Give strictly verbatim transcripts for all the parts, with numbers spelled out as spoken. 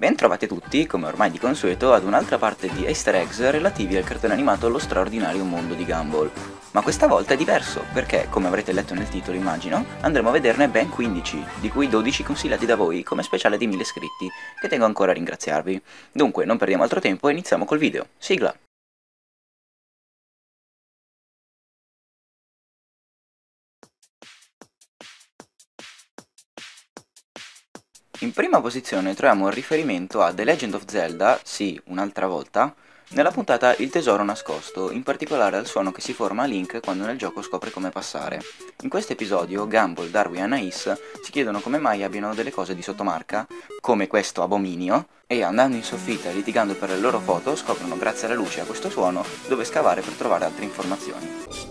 Bentrovati a tutti, come ormai di consueto, ad un'altra parte di Easter eggs relativi al cartone animato Lo straordinario mondo di Gumball. Ma questa volta è diverso, perché, come avrete letto nel titolo immagino, andremo a vederne ben quindici, di cui dodici consigliati da voi come speciale di mille iscritti, che tengo ancora a ringraziarvi. Dunque, non perdiamo altro tempo e iniziamo col video. Sigla! In prima posizione troviamo il riferimento a The Legend of Zelda, sì, un'altra volta, nella puntata Il tesoro nascosto, in particolare al suono che si forma a Link quando nel gioco scopre come passare. In questo episodio Gumball, Darwin e Anais si chiedono come mai abbiano delle cose di sottomarca, come questo abominio, e andando in soffitta e litigando per le loro foto scoprono grazie alla luce e a questo suono dove scavare per trovare altre informazioni.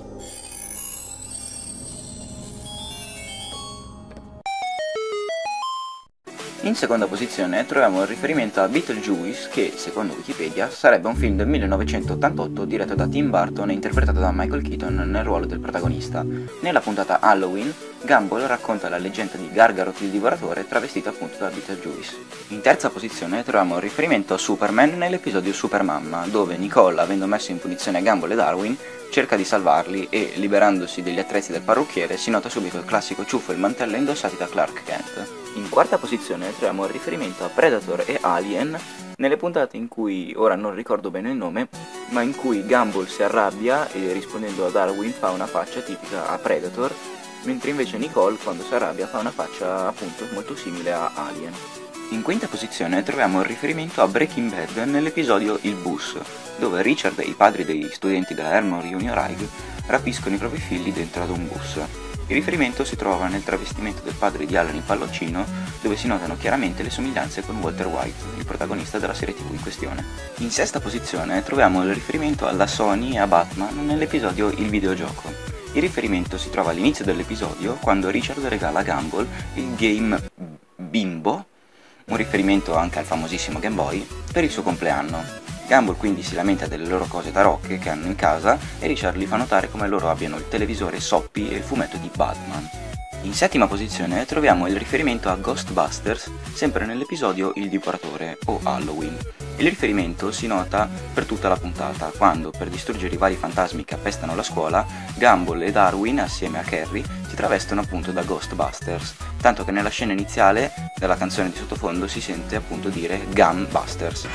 In seconda posizione troviamo il riferimento a Beetlejuice che, secondo Wikipedia, sarebbe un film del millenovecentottantotto diretto da Tim Burton e interpretato da Michael Keaton nel ruolo del protagonista. Nella puntata Halloween, Gumball racconta la leggenda di Gargaroth il divoratore travestito appunto da Beetlejuice. In terza posizione troviamo il riferimento a Superman nell'episodio Supermamma, dove Nicole, avendo messo in punizione Gumball e Darwin, cerca di salvarli e, liberandosi degli attrezzi del parrucchiere, si nota subito il classico ciuffo e il mantello indossati da Clark Kent. In quarta posizione troviamo il riferimento a Predator e Alien nelle puntate in cui, ora non ricordo bene il nome, ma in cui Gumball si arrabbia e rispondendo a Darwin fa una faccia tipica a Predator, mentre invece Nicole quando si arrabbia fa una faccia appunto molto simile a Alien. In quinta posizione troviamo il riferimento a Breaking Bad nell'episodio Il Bus, dove Richard e i padri degli studenti della Emory Junior High rapiscono i propri figli dentro ad un bus. Il riferimento si trova nel travestimento del padre di Alan in palloncino, dove si notano chiaramente le somiglianze con Walter White, il protagonista della serie tv in questione. In sesta posizione troviamo il riferimento alla Sony e a Batman nell'episodio Il videogioco. Il riferimento si trova all'inizio dell'episodio, quando Richard regala a Gumball il game Bimbo, un riferimento anche al famosissimo Game Boy, per il suo compleanno. Gumball quindi si lamenta delle loro cose tarocche che hanno in casa e Richard gli fa notare come loro abbiano il televisore Soppy e il fumetto di Batman. In settima posizione troviamo il riferimento a Ghostbusters, sempre nell'episodio Il divoratore o Halloween. Il riferimento si nota per tutta la puntata, quando, per distruggere i vari fantasmi che appestano la scuola, Gumball e Darwin, assieme a Carrie, si travestono appunto da Ghostbusters, tanto che nella scena iniziale della canzone di sottofondo si sente appunto dire Gumbusters.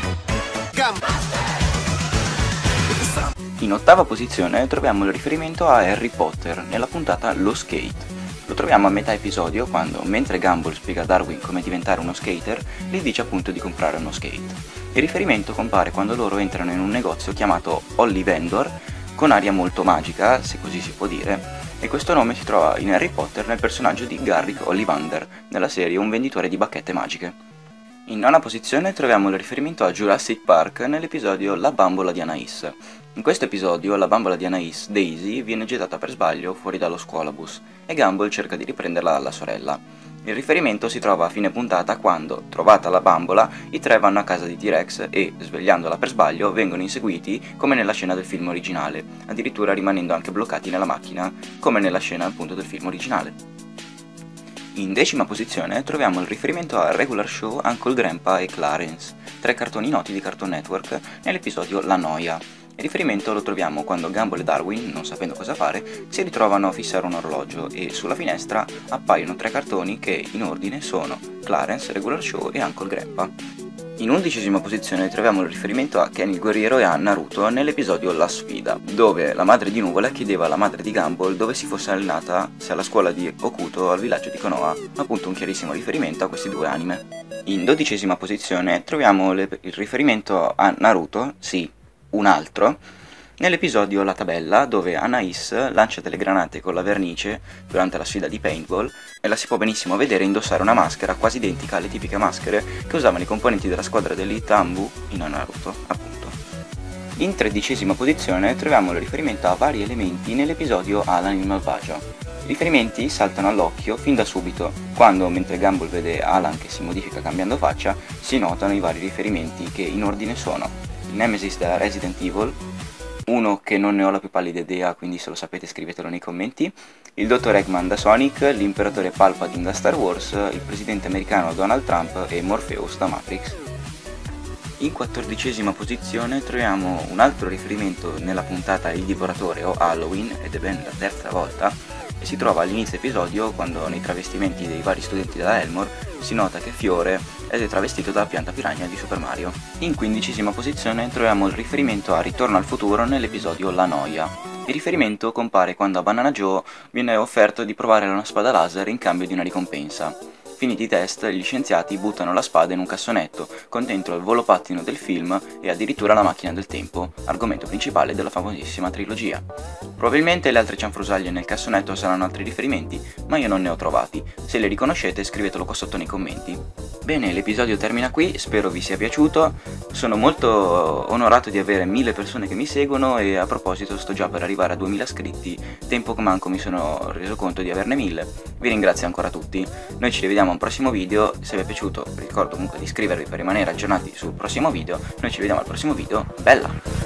In ottava posizione troviamo il riferimento a Harry Potter nella puntata Lo Skate. Lo troviamo a metà episodio quando, mentre Gumball spiega a Darwin come diventare uno skater, gli dice appunto di comprare uno skate. Il riferimento compare quando loro entrano in un negozio chiamato Ollivandor, con aria molto magica, se così si può dire, e questo nome si trova in Harry Potter nel personaggio di Garrick Ollivander, nella serie Un venditore di bacchette magiche. In nona posizione troviamo il riferimento a Jurassic Park nell'episodio La bambola di Anais. In questo episodio la bambola di Anais, Daisy, viene gettata per sbaglio fuori dallo scuolabus e Gumball cerca di riprenderla dalla sorella. Il riferimento si trova a fine puntata quando, trovata la bambola, i tre vanno a casa di T-Rex e, svegliandola per sbaglio, vengono inseguiti come nella scena del film originale, addirittura rimanendo anche bloccati nella macchina, come nella scena appunto del film originale. In decima posizione troviamo il riferimento a Regular Show, Uncle Grandpa e Clarence, tre cartoni noti di Cartoon Network, nell'episodio La Noia. Il riferimento lo troviamo quando Gumball e Darwin, non sapendo cosa fare, si ritrovano a fissare un orologio e sulla finestra appaiono tre cartoni che in ordine sono Clarence, Regular Show e Uncle Grandpa. In undicesima posizione troviamo il riferimento a Ken il guerriero e a Naruto nell'episodio La sfida, dove la madre di Nuvola chiedeva alla madre di Gumball dove si fosse allenata, se alla scuola di Okuto o al villaggio di Konoha, appunto un chiarissimo riferimento a questi due anime. In dodicesima posizione troviamo le, il riferimento a Naruto, sì, un altro, nell'episodio La tabella, dove Anais lancia delle granate con la vernice durante la sfida di paintball e la si può benissimo vedere indossare una maschera quasi identica alle tipiche maschere che usavano i componenti della squadra dell'Elite Anbu in Naruto, appunto. In tredicesima posizione troviamo il riferimento a vari elementi nell'episodio Alan il malvagio. I riferimenti saltano all'occhio fin da subito, quando, mentre Gumball vede Alan che si modifica cambiando faccia, si notano i vari riferimenti che in ordine sono il Nemesis da Resident Evil, uno che non ne ho la più pallida idea, quindi se lo sapete scrivetelo nei commenti, il dottor Eggman da Sonic, l'imperatore Palpatine da Star Wars, il presidente americano Donald Trump e Morpheus da Matrix. In quattordicesima posizione troviamo un altro riferimento nella puntata Il Divoratore o Halloween, ed è ben la terza volta, e si trova all'inizio episodio quando nei travestimenti dei vari studenti della Elmore si nota che Fiore è travestito da pianta piranha di Super Mario. In quindicesima posizione troviamo il riferimento a Ritorno al futuro nell'episodio La Noia. Il riferimento compare quando a Banana Joe viene offerto di provare una spada laser in cambio di una ricompensa. Finiti i test, gli scienziati buttano la spada in un cassonetto, con dentro il volopattino del film e addirittura la macchina del tempo, argomento principale della famosissima trilogia. Probabilmente le altre cianfrusaglie nel cassonetto saranno altri riferimenti, ma io non ne ho trovati. Se li riconoscete scrivetelo qua sotto nei commenti. Bene, l'episodio termina qui, spero vi sia piaciuto, sono molto onorato di avere mille persone che mi seguono e a proposito sto già per arrivare a duemila iscritti, tempo che manco mi sono reso conto di averne mille. Vi ringrazio ancora tutti, noi ci rivediamo a un prossimo video, se vi è piaciuto vi ricordo comunque di iscrivervi per rimanere aggiornati sul prossimo video, noi ci vediamo al prossimo video, bella!